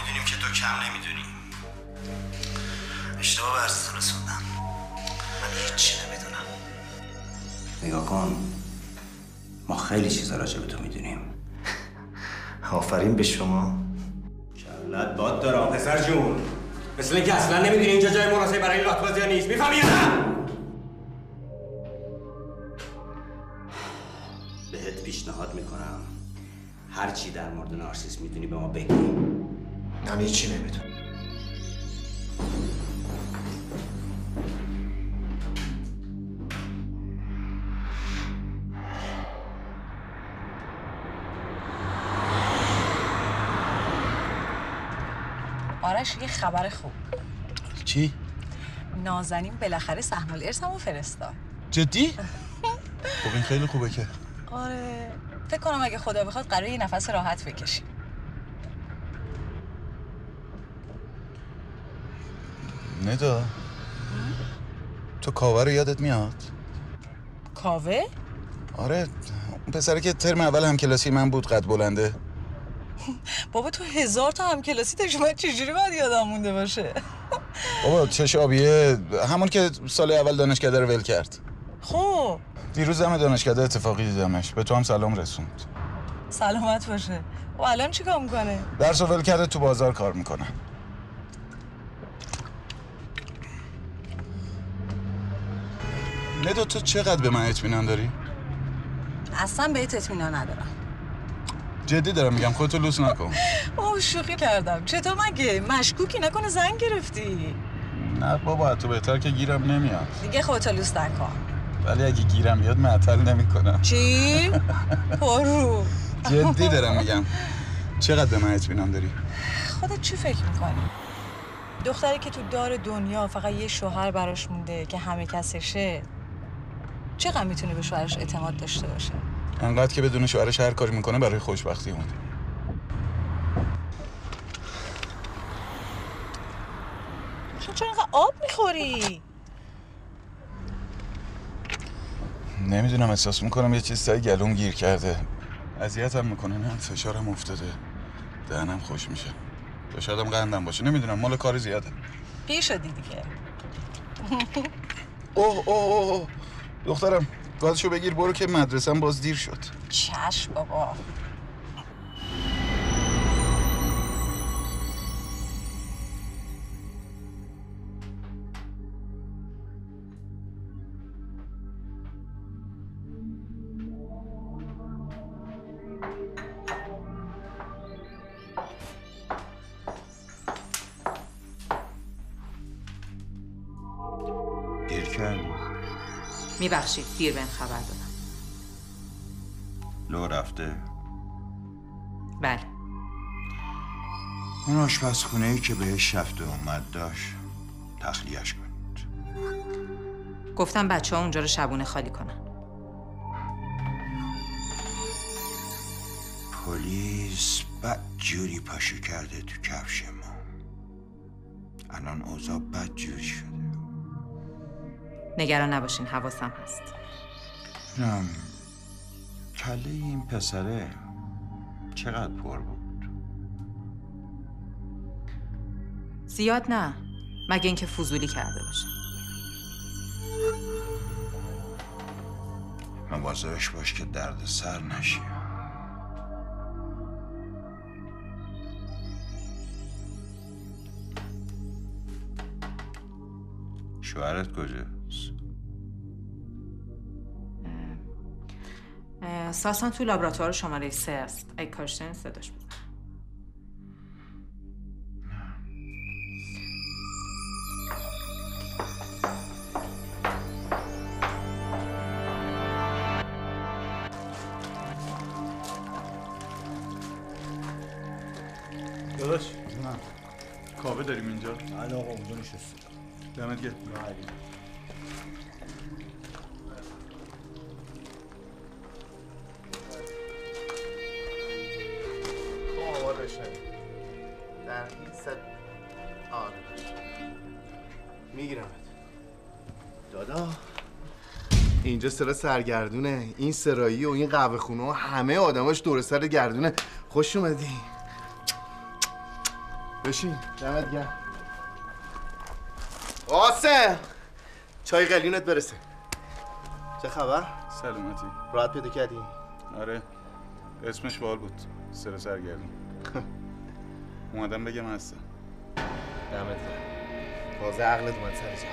میدونیم که تو کم نمیدونی. اشتباه به عرضتون رسوندم. من هیچی نمیدونم. نگاه کن، ما خیلی چیزا راجع به تو میدونیم. آفرین به شما. کلت باد دارم پسر جون. مثل اینکه اصلا نمیدونی اینجا جای مناسبی برای این لات‌بازی‌ها نیست. میفهمی یا نه؟ بهت پیشنهاد میکنم هر چی در مورد نارسیس میدونی به ما بگی. من هیچی نمیدونم. آرش یه خبر خوب. چی؟ نازنین بالاخره سهم الارثمو فرستاد. جدی؟ خب این خیلی خوبه که. آره فکر کنم اگه خدا بخواد قراره یه نفس راحت بکشیم. ندا تو کاوه رو یادت میاد؟ کاوه؟ آره اون پسره که ترم اول همکلاسی من بود، قد بلنده. بابا تو 1000 تا همکلاسی داشتی، من چجوری باید یادم مونده باشه؟ بابا چش آبیه، همون که سال اول دانشکده رو ول کرد. خب دیروز دم دانشکده اتفاقی دیدمش، به تو هم سلام رسوند. سلامت باشه. و الان چیکار میکنه؟ درس رو ول کرده، تو بازار کار میکنه. ندا تو چقدر به من اطمینان داری؟ اصلا بهت اطمینان ندارم. جدی دارم میگم، خودتو لوس نکن. اوه شوخی کردم. چطور مگه؟ مشکوکی نکنه زنگ گرفتی؟ نه بابا تو بهتر که گیرم نمیاد. دیگه خودتو لوس نکن. ولی اگه گیرم بیاد معطل نمیکنم. چی؟ پرو. جدی دارم میگم. چقدر به من اطمینان داری؟ خودت چی فکر میکنی؟ دختری که تو دار دنیا فقط یه شوهر براش مونده که همه کسشه، چقدر میتونه به شوهرش اعتماد داشته باشه؟ انقدر که بدون شوهرش هر کاری میکنه برای خوشبختی اون. چرا اینقدر آب میخوری؟ نمیدونم، احساس میکنم یه چیز سعی گلوم گیر کرده. اذیتم میکنه، نه فشارم افتاده، دهنم خوش میشه. یا شاید هم قندم باشه، نمیدونم، مال کار زیاده. پیر شدی دیگه. اوه دخترم گازشو بگیر برو که مدرسم باز دیر شد. چشم بابا. دیر کردی. میبخشید دیر بهم خبر دادم. لو رفته؟ بله. اون آشپزخونه‌ای که بهش رفت و اومد داشت تخلیه‌اش کنید. گفتم بچه‌ها اونجا رو شبونه خالی کنن. پلیس بدجوری پاشو کرده تو کفش ما. الان اوضاع بدجوری شده. نگران نباشین، حواسم هست. نه کله این پسره چقدر پر بود؟ زیاد نه، مگه اینکه فضولی کرده باشه. مواظبش باش که درد سر نشی. شوهرت کجاست؟ ساسان تو لابراتوار شماره 3 است. اگه کارش دارین صداش بزن. داداش نه کاوه داریم اینجا؟ بله آقا اونجا نشسته. دمت گرم. در این ست میگیرمت دادا. اینجا سرا سرگردونه، این سرایی و این قهوه خونه و همه آدماش دور سر گردونه. خوش اومدی. بشین دمت گرم. قاسم چای قلیونت برسه. چه خبر؟ سلامتی. راحت پیدا کردی؟ آره اسمش باحال بود. سرگردون. اومدم بگم هستم. دمت گرم. تازه عقلت اومد سر جا.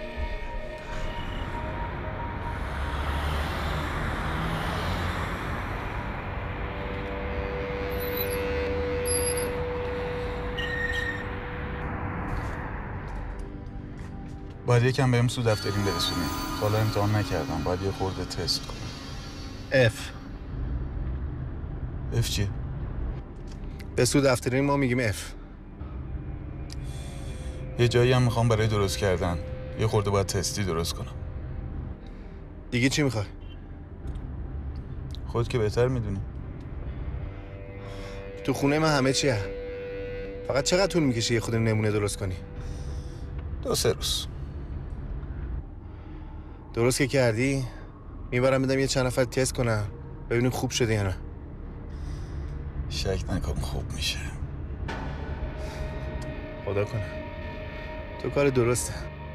باید یکم بهم سود دفترین برسونی. تا حالا امتحان نکردم. باید یه خورده تست کنم. F چیه؟ به سود دفترین ما میگیم F. یه جایی هم میخوام برای درست کردن. یه خورده باید تستی درست کنم. دیگه چی میخوای؟ خود که بهتر میدونی. تو خونه من همه چیه. فقط چقدر طول میکشه یه خود نمونه درست کنی؟ 2-3 روز. درست که کردی میبرم بدم یه چند نفر تست کنم ببینیم خوب شده یا نه. شک نکن خوب میشه. خدا کنه. تو کار درسته.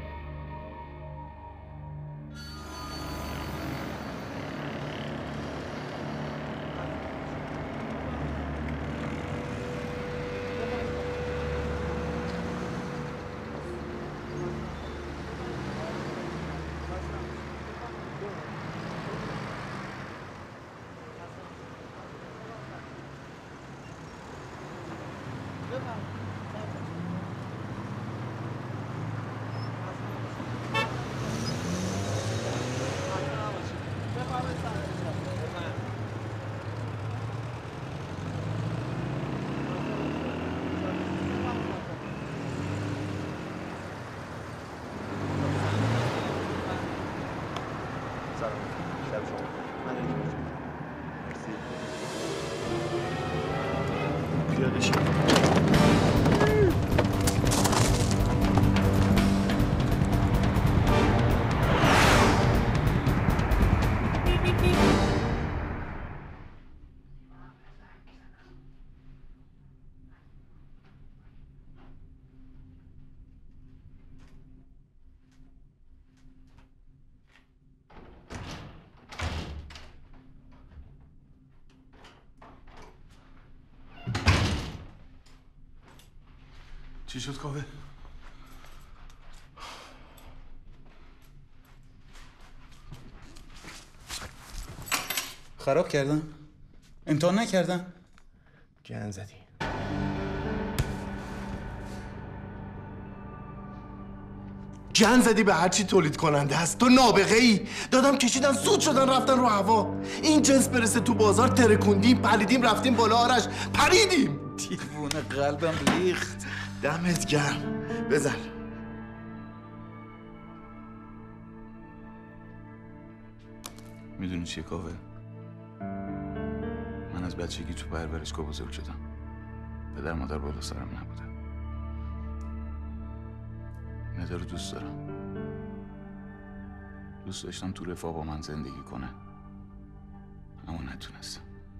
چی شد کاوه؟ خراب کردن؟ امتحان نکردن؟ گن زدی. گن زدی به هرچی تولید کننده هست. تو نابغه ای. دادم کشیدن سود شدن رفتن رو هوا. این جنس برسه تو بازار ترکوندیم پلیدیم رفتیم بالا آرش پریدیم. دیوونه قلبم ریخت. دمت گرم. بزن. میدونی چیه کاوه؟ من از بچگی تو پرورشگاه بزرگ شدم. پدر مادر بالا سرم نبوده. ندا رو دوست دارم. دوست داشتم تو رفاه با من زندگی کنه. اما نتونستم.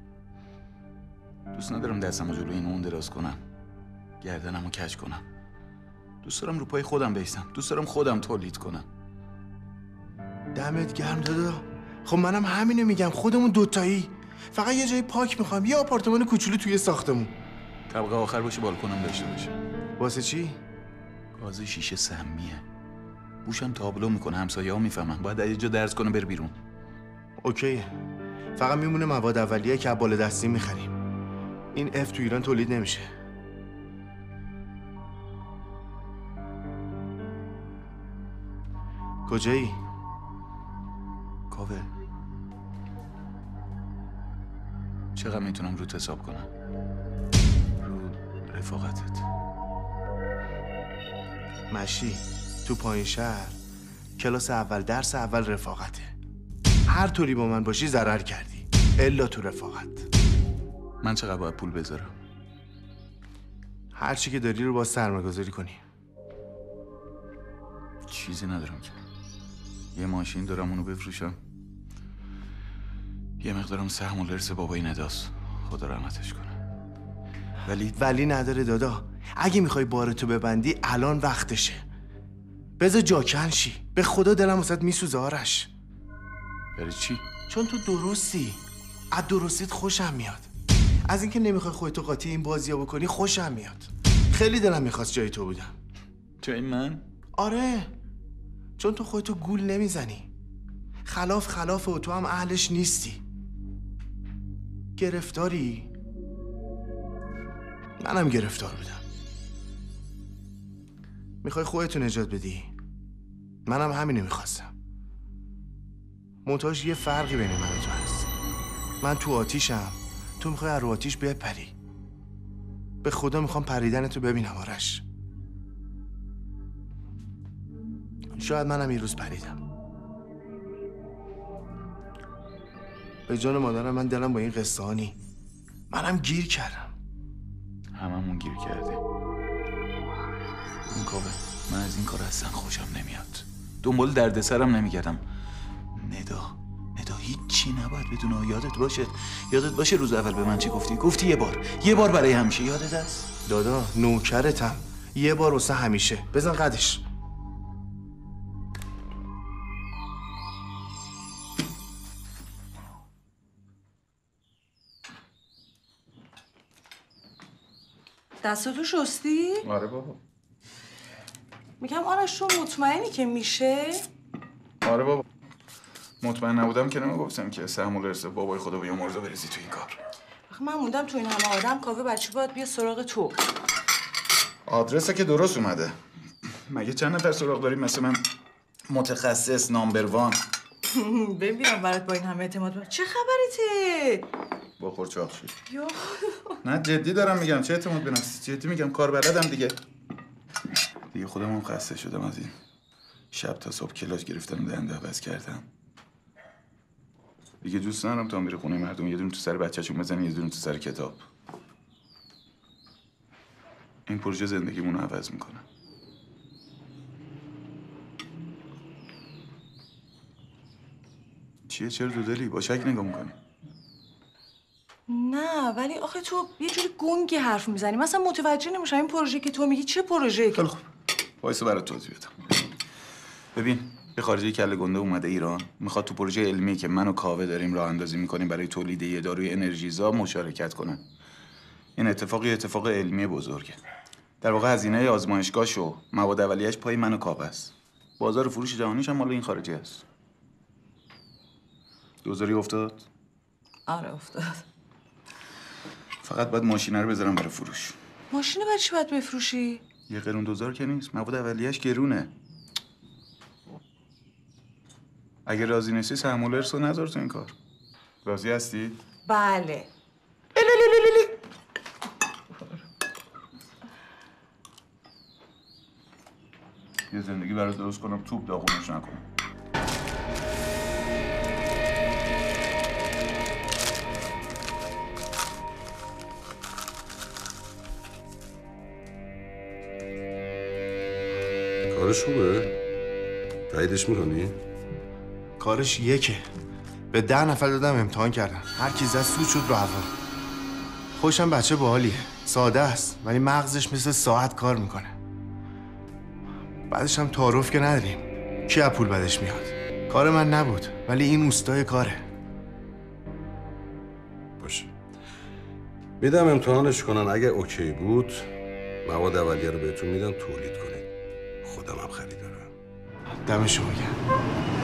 دوست ندارم دستمو جلوی این اون دراز کنم. گردنمو کج کنم. دوست دارم رو پای خودم بیستم. دوست دارم خودم تولید کنم. دمت گرم دادا. خب منم همینو میگم. خودمون دوتایی. فقط یه جای پاک میخوام. یه آپارتمان کوچولو توی ساختمون. طبقه آخر باشه بالکنم داشته باشه. واسه چی؟ گاز شیشه سمیه. بوشم تابلو میکنه. همسایه‌ها میفهمن. باید یه جا درس کنه بره بیرون. اوکیه. فقط میمونه مواد اولیه که بالا دستی میخریم. این اف تو ایران تولید نمیشه. کجایی؟ کاوه چقدر میتونم روت حساب کنم؟ رو رفاقتت. مشی تو پایین شهر کلاس اول درس اول رفاقته. هر طوری با من باشی ضرر کردی الا تو رفاقت. من چقدر باید پول بذارم؟ هر چی که داری رو با سرمایه‌گذاری کنی. چیزی ندارم که. یه ماشین دارم اونو بفروشم. یه مقدارم سهم و لرس بابای نداست. خدا رحمتش کنه. ولی نداره دادا. اگه میخوای بارتو ببندی الان وقتشه. بذار جاکن شی. به خدا دلم واسات میسوزه آرش. برای چی؟ چون تو درستی. از درستیت خوشم میاد. از اینکه نمیخوای خودتو قاطی این بازی‌ها بکنی خوشم میاد. خیلی دلم میخواست جای تو بودم. جای من؟ آره. چون تو خودتو گول نمیزنی. خلافه و تو هم اهلش نیستی. گرفتاری؟ منم گرفتار بودم. میخوای خودتو نجات بدی؟ منم همینو میخواستم. منتهاش یه فرقی بین من و تو هست. من تو آتیشم، تو میخوای از رو آتیش بپری. به خدا میخوام پریدن تو ببینم آرش. شاید منم این روز پریدم. به جان مادرم من دلم با این قصه ها نی. منم گیر کردم. هممون گیر کردیم. این کابه من از این کار اصلا خوشم نمیاد. دنبال دردسرم نمیگردم. ندا هیچی نباید بدونه. یادت باشه روز اول به من چی گفتی یه بار برای همیشه. یادت است؟ دادا نوکرتم. یه بار واسه همیشه. بزن قدش. دستاتو شستی؟ آره بابا. میگم آرش تو مطمئنی که میشه؟ آره بابا. مطمئن نبودم که نمیگفتم که سهم الارث بابای خدا بیامرزه بریزی تو این کار. آخه من موندم تو این همه آدم کاوه بچه باید بیا سراغ تو. آدرسه که درست اومده. مگه چند نفر سراغ داریم مثل من متخصص نامبر وان؟ ببینم برات با این همه اعتماد چه خبرته؟ بخور چاق شد. یا نه جدی دارم میگم. چه اعتماد به نفسی؟ جدی میگم. کار بلدم دیگه خودم هم خسته شدم از این شب تا صبح کلاس گرفتم و دنده عوض کردم. دیگه دوست ندارم تا میره خونه مردم یه دونه تو سر بچه‌شون بزنه، یه دونه تو سر کتاب. این پروژه زندگیمون رو عوض میکنه. چیه؟ چرا دودلی؟ با شک نگاه میکنی؟ نه ولی آخه تو یه جوری گنگی حرف میزنی. مثلا متوجه نمیشم این پروژه که تو میگی چه پروژه‌ای؟ خیلی خوب. وایسا برات توضیح بدم. ببین یه خارجی کله گنده اومده ایران، میخواد تو پروژه علمی که من و کاوه داریم راه اندازی میکنیم برای تولید یه داروی انرژیزا مشارکت کنه. این اتفاق علمی بزرگه. در واقع هزینه آزمایشگاهش و مواد اولیه‌اش پای من و کاوه است. بازار فروش جهانیش هم مال این خارجی است. دوزاری افتاد؟ آره افتاد. فقط باید ماشینا رو بذارم برای فروش. ماشین برای چی باید بفروشی؟ یه قرون دوزار که نیست. مواد اولیه‌اش گرونه. اگه راضی نیستی سهم الارث رو نذار تو این کار. راضی هستی؟ بله. یه زندگی برات درست کنم توپ داغونش نکنم. کارش خوبه؟ تاییدش میکنی؟ کارش یکه. به 10 نفر دادم امتحان کردم. هر کی زد سود شد رو هوا. خوشم بچه باحالیه. ساده است ولی مغزش مثل ساعت کار میکنه. بعدش هم تعارف که نداریم. کی از پول بدش میاد؟ کار من نبود ولی این اوستای کاره. باشه. میدم امتحانش کنن. اگه اوکی بود مواد اولیه رو بهتون میدم تولید کنید. خودم هم خریدارم. دم شما گرم.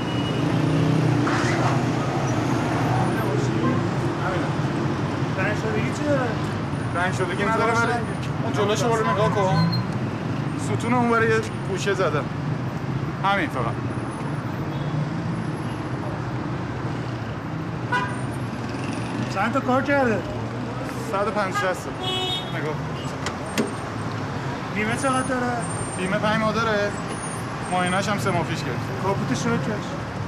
رنگ شدگی چی داره؟ رنگ شدگی نداره ولی اون جلوشو برو نگاه کن. ستون اون برای یه گوشه زدم. همین فقط. چند تا کار کرده؟ 150 نگاه. بیمه چقدر داره؟ بیمه 5 ماه داره. معاینه‌اش هم 3 ماه پیش گرفت. کاپوتش رو کش.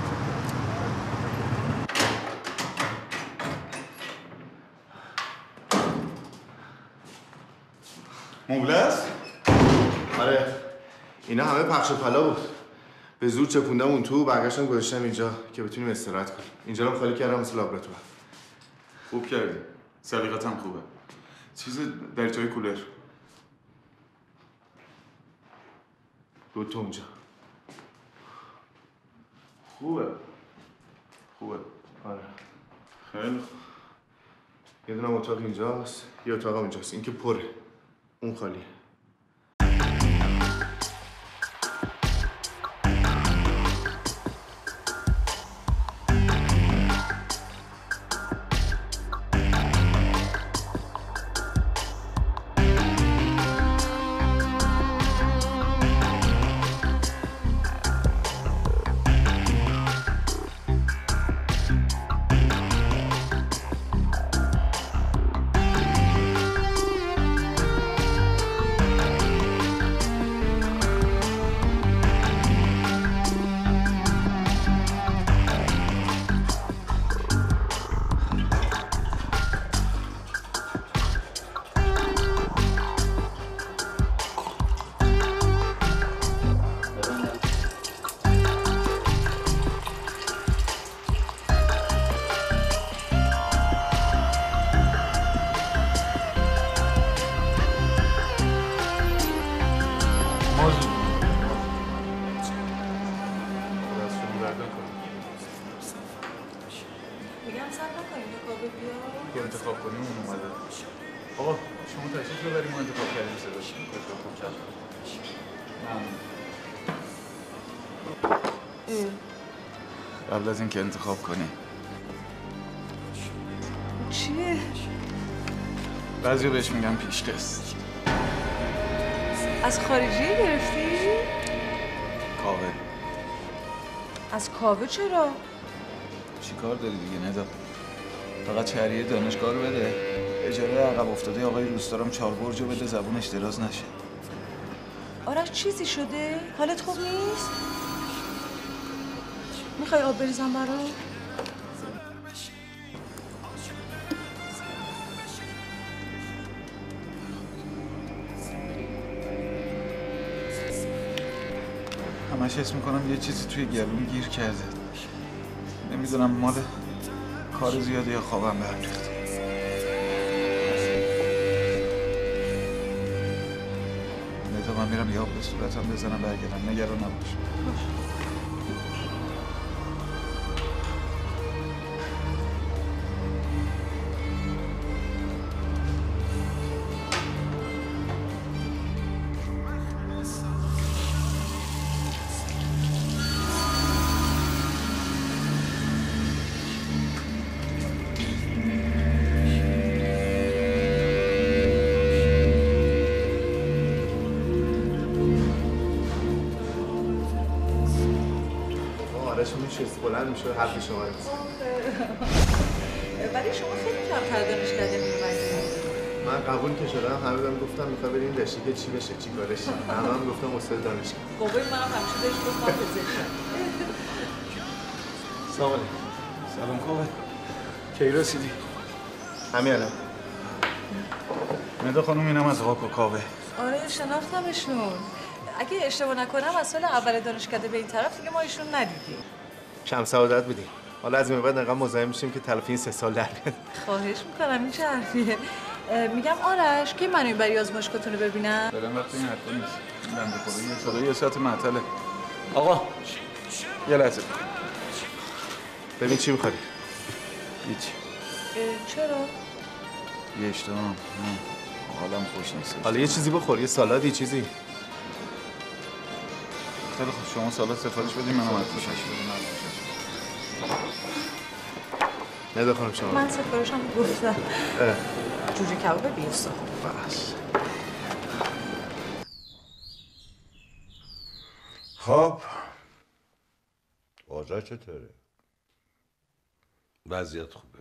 مبله است؟ آره. اینا همه پخش و پلا بود. به زور چپوندم اون تو برگشتم گذاشتم اینجا که بتونیم استراحت کنیم. اینجا رو خالی کردم مثل لابراتوار. خوب کردی. سلیقت هم خوبه. چیز دریچه‌های کولر. دو تا اونجا. خوبه. آره. خیلی خوب. یه دونه اتاق اینجاست، یه اتاق اونجاست. این که پره. اون خالیه. میگم صبر نکنیم تا کابل بیاد. که انتخاب کنیم اون اومده. آقا شما تشریف ببریم ما انتخاب کردیم صداش. قبل از اینکه انتخاب کنیم. چیه؟ بعضی بهش میگن پیشکست. از خارجی گرفتی؟ کاوه. از کاوه چرا؟ چی کار داری دیگه ندا؟ فقط شهریه دانشگاه رو بده. اجاره عقب افتاده آقای روستارم 4 برج رو بده زبونش دراز نشه. آرش چیزی شده؟ حالت خوب نیست؟ میخوای آب بریزم برام؟ همش حس میکنم یه چیزی توی گلوم گیر کرده. نمیدونم مال کار زیاده یا خوابم به هم ریخته. ندا من میرم یه آب به صورتم بزنم برگردم. نگران نباش. بلند میشه حرف شما نیست. ولی شما خیلی کمتر دانشکده می‌اومدید. من قبول که شدم همه بهم گفتم میخوای بریم رشته که چی بشه چی کارش. همه گفتم استاد دانشگاه. بابای منم همیشه بهش گفتم پزشک. سلام علیکم. سلام کاوه. کی رسیدی؟ همین الان. ندا خانم اینم از آقا کاوه. آره شناختمشون. اگه اشتباه نکنم از سال اول دانشکده به این طرف دیگه ما ایشون ندیدیم. کم سعادت بودیم. حالا از این بعد انقدر مزاحم میشیم که تلافی این 3 سال در بیاد. خواهش میکنم این چه حرفیه؟ میگم آرش کی منو برای آزمایشگاهتون رو ببینم؟ دارم وقت این حرفا نیست. این بنده خدا یه ساعت معطله. آقا یه لحظه. ببین چی می‌خوای؟ هیچ. چرا؟ یه اشتباه. حالم خوش نیست. حالا یه چیزی بخور، یه سالادی چیزی. خیلی خوب شما سالاد سفارش بدین منم از پیشش بدم. ندا خانم شما. من سفارشم گفتم. جوجه کباب بیفته. بس. خب اوضاع چطوره؟ وضعیت خوبه.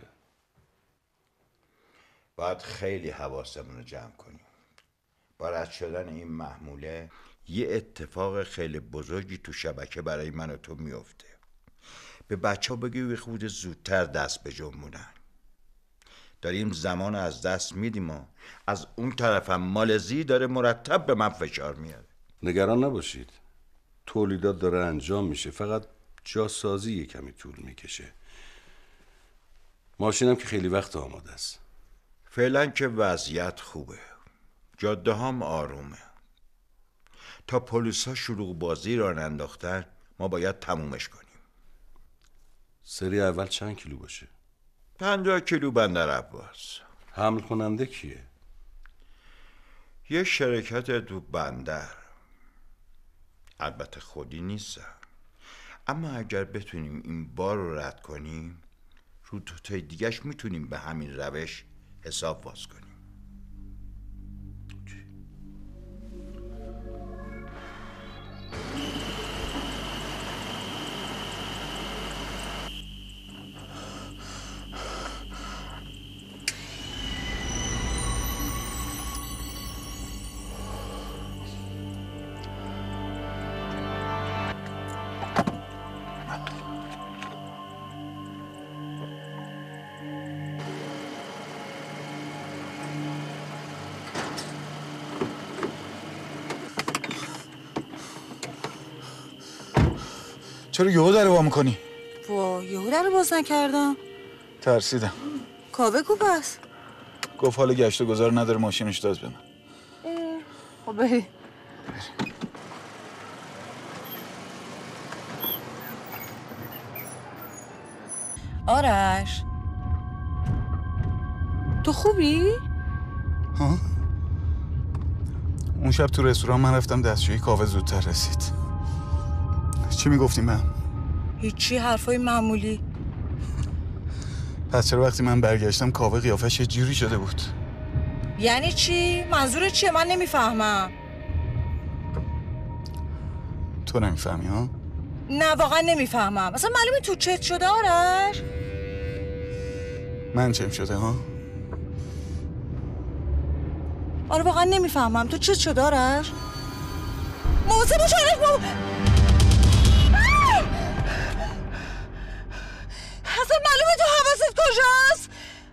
باید خیلی حواسمون رو جمع کنیم. با رد شدن این محموله یه اتفاق خیلی بزرگی تو شبکه برای من و تو میفته. به بچه ها بگی یه خود زودتر دست به جنبونن. داریم زمان از دست میدیم و از اون طرفم مالزی داره مرتب به من فشار میاره. نگران نباشید. تولیدات داره انجام میشه، فقط جاسازی یه کمی طول میکشه. ماشینم که خیلی وقت آماده است. فعلا که وضعیت خوبه. جاده هم آرومه. تا پلیسا شروع بازی را انداختن ما باید تمومش کنیم. سری اول چند کیلو باشه؟ 50 کیلو بندر عباس. حمل کننده کیه؟ یه شرکت تو بندر. البته خودی نیستم، اما اگر بتونیم این بار رو رد کنیم رو دوتای دیگهش میتونیم به همین روش حساب باز کنیم. چرا یهو در وا میکنی؟ وا یهو در باز نکردم. ترسیدم. کاوه کو پس؟ گفت حال گشت و گذار نداره ماشینش داد به من. خب بریم. آرش تو خوبی؟ ها؟ اون شب تو رستوران من رفتم دستشویی کاوه زودتر رسید. چی میگفتیم من؟ هیچی، حرفای معمولی. پس چرا وقتی من برگشتم کاوه قیافش یه جوری شده بود؟ یعنی چی؟ منظور چیه؟ من نمیفهمم. تو نمیفهمی ها؟ نه واقعا نمیفهمم. اصلا معلومه تو چت شده آرش؟ من چم شده ها؟ آره واقعا نمیفهمم. تو چت شده آرش؟ موسه باش آرش اصلا معلومه تو حواست کجاست؟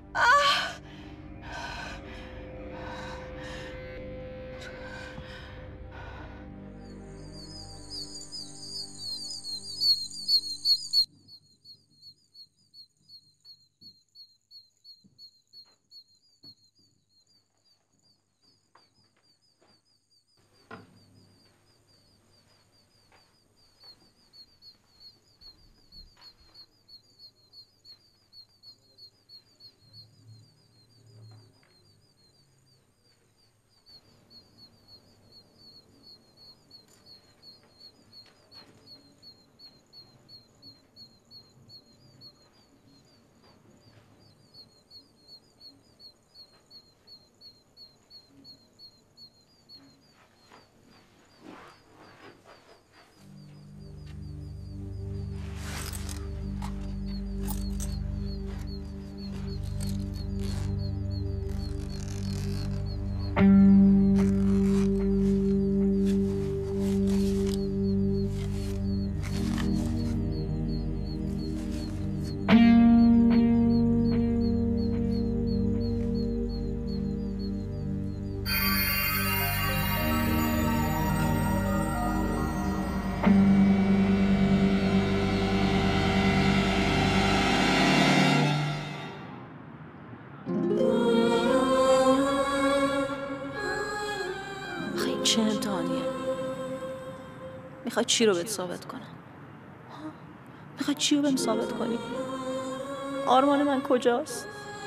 چه امتحانیه؟ میخوای چی رو بهت ثابت کنم؟ میخوای چی رو بهم ثابت کنی؟ آرمان من کجاست؟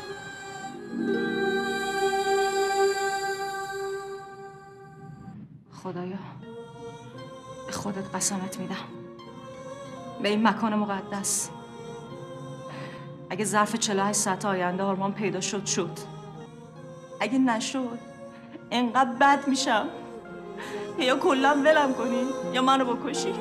خدایا به خودت قسمت میدم، به این مکان مقدس، اگه ظرف 48 ساعت آینده آرمان پیدا شد، اگه نشد انقدر بد میشم یا کلا ولم کنی یا منو بکشی.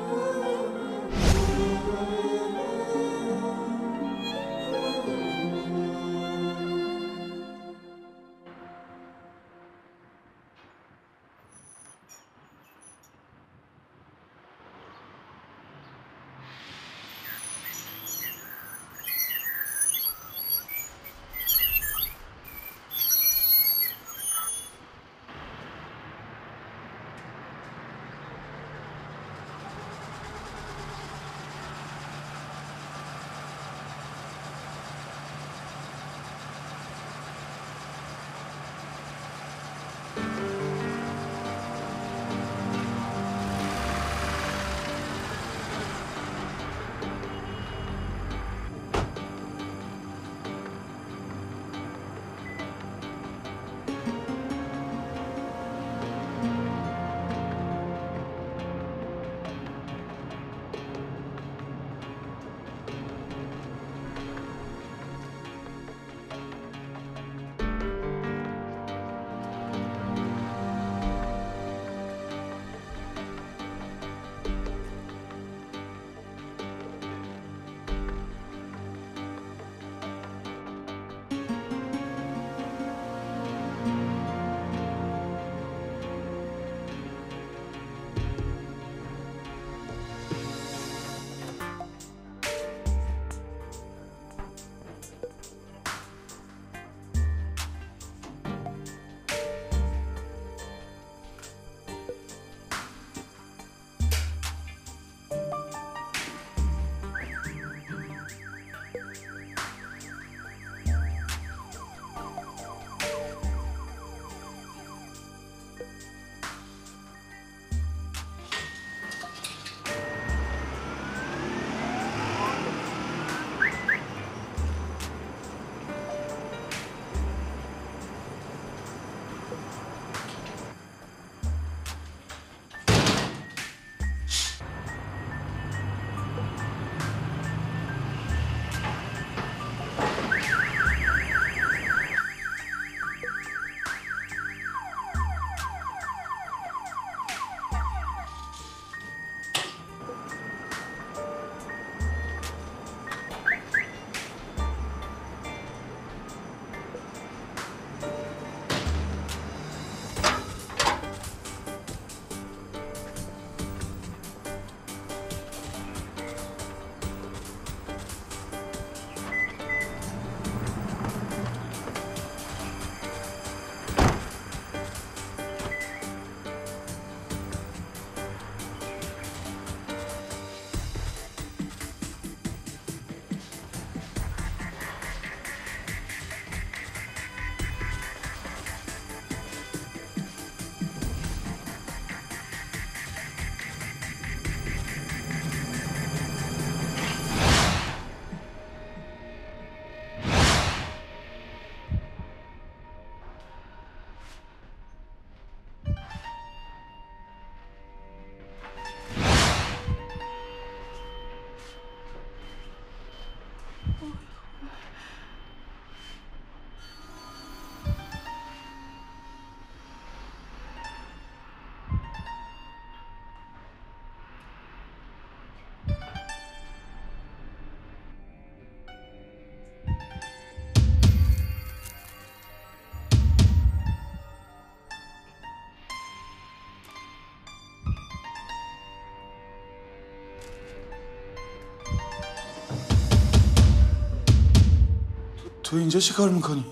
تو اینجا چی کار میکنی؟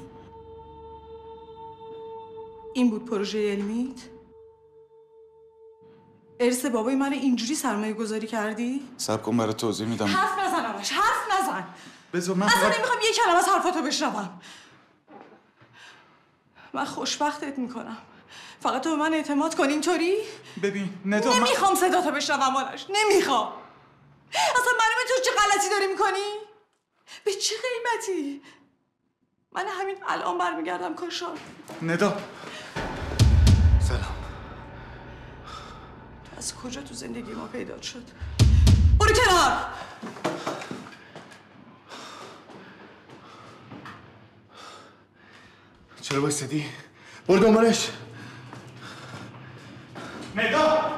این بود پروژه علمیت؟ ارث بابای من اینجوری سرمایه گذاری کردی؟ صبر کن برات توضیح میدم. حرف نزن آرش، حرف نزن. بذار من اصلا نمیخوام یه کلمه از حرفاتو بشنوم. من خوشبختت میکنم. فقط تو به من اعتماد کن. اینطوری؟ ببین ندا، نمیخوام صداتو بشنوم آرش، نمیخوام. اصلا معلومه تو چه غلطی داری میکنی؟ به چه قیمتی؟ من همین الان برمیگردم کاشان. ندا سلام. تو از کجا تو زندگی ما پیدا شد؟ برو کنار. چرا بایستدی؟ برو دنبالش. ندا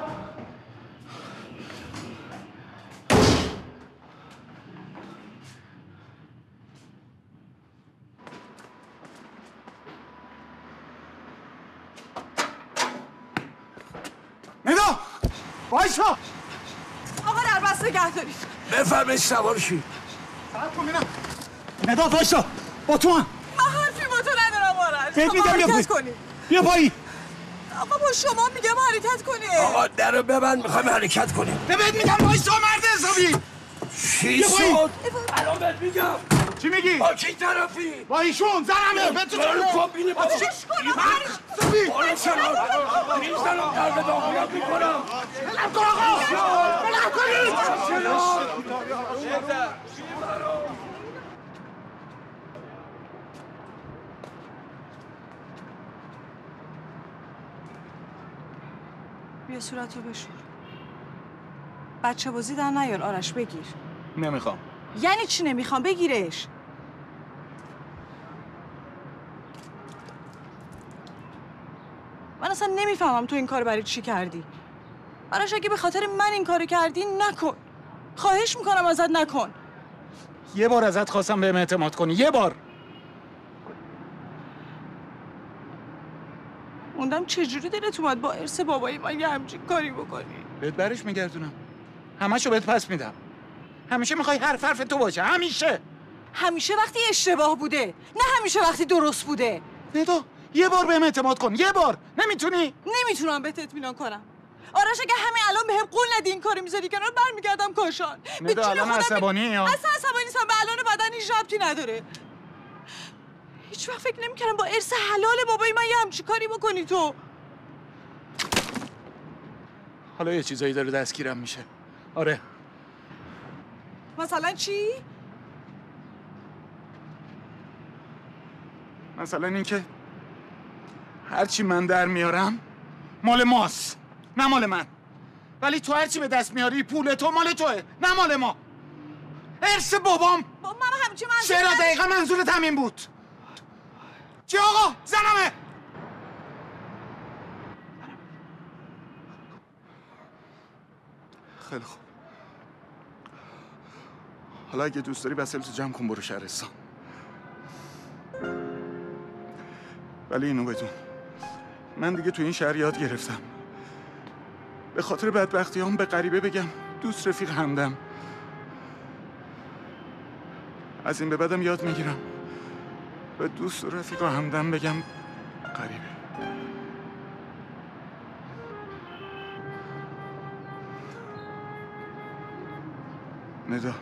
ندا وایسا. آقا در بس نگه دارید. بفرمایید سوار شید. صبر کن ببینم. ندا وایسا با تو هم. من حرفی با تو ندارم آرش. بهت میگم حرکت کنی. بیا پایین. آقا با شما میگم حرکت کنی. آقا درو ببند، میخوایم حرکت کنیم. بهت میگم وایسا مرد حسابی. چی شد؟ الان بهت میگم. چی میگی؟ با کی طرفی؟ با ایشون زنمه. به تو برو کابینه با چیش کنم؟ برو کنار. میزنم قلب داخلت میکنم. بلم کن آقا. بلم کنید. بیا صورتو بشور. بچه بازی در نیار آرش، بگیر. نمیخوام. یعنی چی نمیخوام؟ بگیرش. من اصلا نمیفهمم تو این کار برای چی کردی. آرش اگه به خاطر من این کارو کردی نکن. خواهش میکنم ازت نکن. یه بار ازت خواستم بهم اعتماد کنی، یه بار. موندم چجوری دلت اومد با ارث بابایی من یه همچین کاری بکنی. بهت برش میگردونم. همشو بهت پس میدم. همیشه میخوای حرف تو باشه، همیشه. همیشه وقتی اشتباه بوده، نه همیشه وقتی درست بوده. ندا یه بار بهم اعتماد کن، یه بار. نمیتونی؟ نمیتونم بهت اطمینان کنم. آرش اگه همین الان بهم قول ندی این کارو میذاری کنار، برمیگردم کاشان. ندا الان عصبانی یا؟ اصلا عصبانی نیستم، به الان بدن هیچ ربطی نداره. هیچ وقت فکر نمی‌کردم با ارث حلال بابای من یه همچین کاری بکنی تو. حالا یه چیزایی داره دستگیرم میشه. آره. مثلا چی؟ مثلا اینکه هرچی من در میارم مال ماست، نه مال من. ولی تو هرچی به دست میاری پول تو مال توه، نه مال ما. ارث بابام. بابا من همچین منظور چرا دقیقا منظورت همین بود؟ چی آقا؟ زنمه. خیلی خوب. حالا اگه دوست داری وسایلتو جمع کن برو شهرستان. ولی اینو بدون، من دیگه تو این شهر یاد گرفتم به خاطر بدبختیام به غریبه بگم دوست، رفیق، همدم. از این به بعدم یاد میگیرم به دوست و رفیق و همدم بگم غریبه. ندا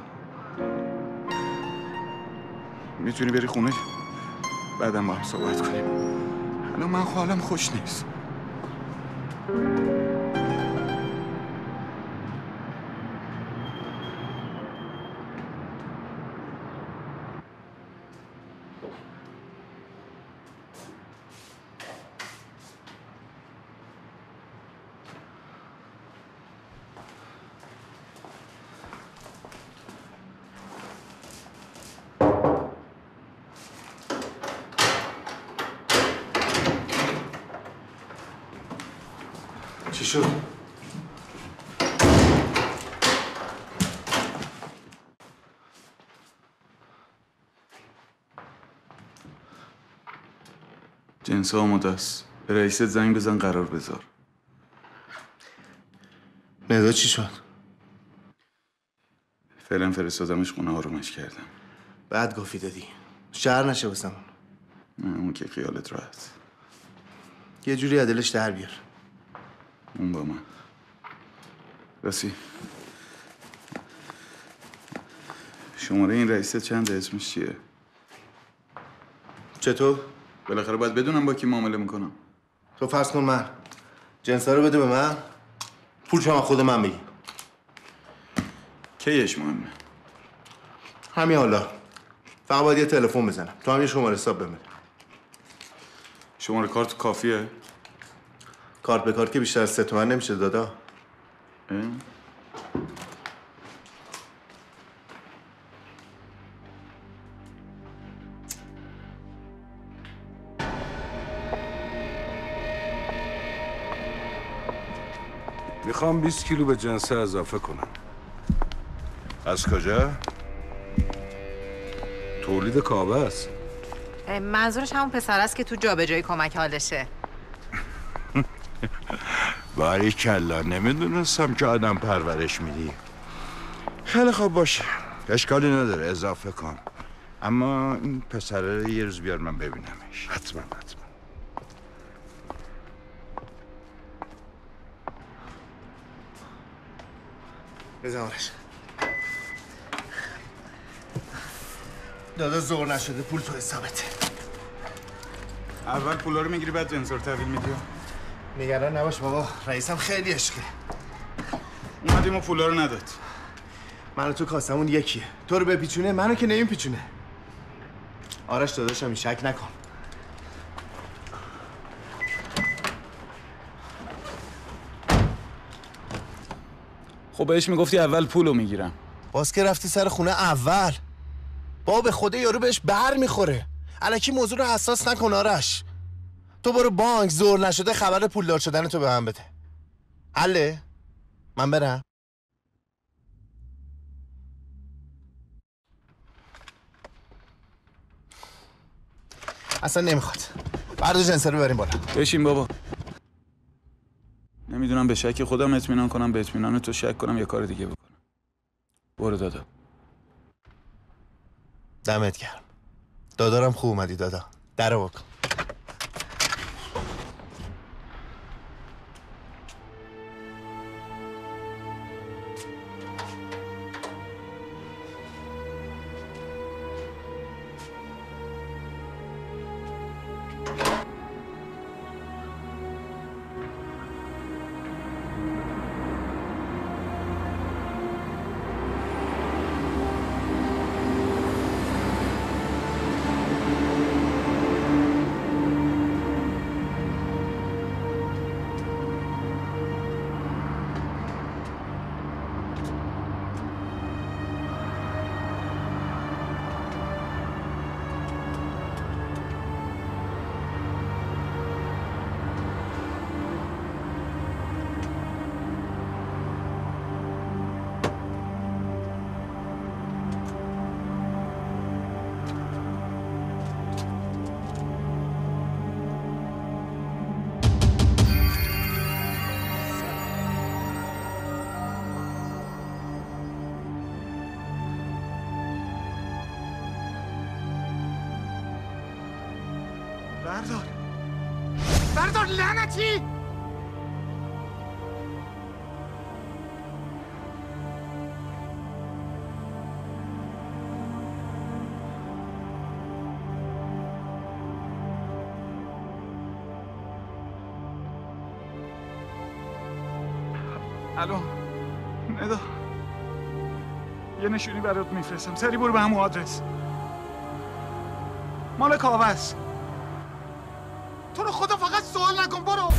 میتونی بری خونه؟ بعدم با هم صحبت کنیم. الان من حالم خوش نیست. چی شد؟ جنس آماده است. به رئیست زنگ بزن قرار بذار. ندا چی شد؟ فعلا فرستادمش خونه، آرومش کردم. بعد گفتی دادی. شهر نشه واسمون. نه اون که خیالت راحت. یه جوری از دلش در بیار. اون با من. راستی شماره این رئیست چنده؟ اسمش چیه؟ چطور؟ بالاخره باید بدونم با کی معامله میکنم. تو فرض کن من جنسا رو بده به من، پول شما خود من بگی. کیش مهمه؟ همین حالا. فقط باید یه تلفن بزنم. تو هم یه شماره حساب بهم بده. شماره کارت کافیه؟ کارت به کارت که بیشتر از 3 تومن نمیشه دادا. میخوام 20 کیلو به جنسه اضافه کنم. از کجا؟ تولید کعبه است. منظورش همون پسر است که تو جابجایی کمک حالشه. باریکلا، نمیدونستم که آدم پرورش میدی. خیلی خوب باشه، اشکالی نداره، اضافه کن. اما این پسره رو یه روز بیار من ببینمش. حتما. بزنش. دادا زور نشده، پول تو حسابته. اول پولا رو میگیری بعد جنسا رو تحویل میدی؟ نگران نباش بابا، رئیسم خیلی عشقه. اومدیم و پولا رو نداد. من و تو کاسمون یکیه. تو رو بپیچونه، منو که نمیپیچونه. آرش داداشم شک نکن. خب بهش میگفتی اول پولو میگیرم. باز که رفتی سر خونه اول. بابا به خدا یارو بهش بر میخوره. الکی موضوع رو حساس نکن آرش. تو برو بانک، زور نشده خبر پولدار شدن تو به من بده. حله؟ من برم؟ اصلا نمیخواد. بردار جنسه رو ببریم بالا. بشین بابا. نمیدونم به شک خودم اطمینان کنم، به اطمینان تو شک کنم یا کار دیگه بکنم. برو دادا. دمت گرم. دادارم خوب اومدی دادا. درو بکن. بردار لعنتی! الو ندا، یه نشونی برات میفرستم، سری برو به همون آدرس. مال کاوه است. تو رو خدا فقط سوال نکن، برو.